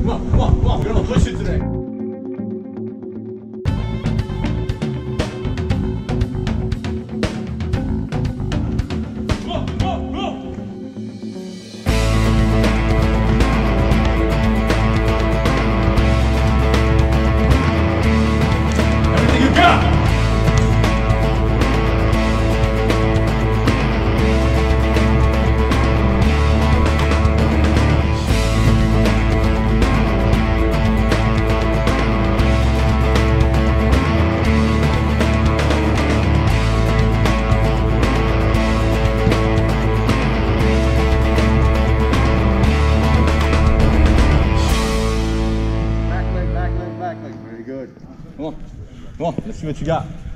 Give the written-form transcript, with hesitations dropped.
Come on, come on, come on. We're gonna push it today. Come on, come on, come on. Everything you got. Back leg, very good. Come on, let's see what you got.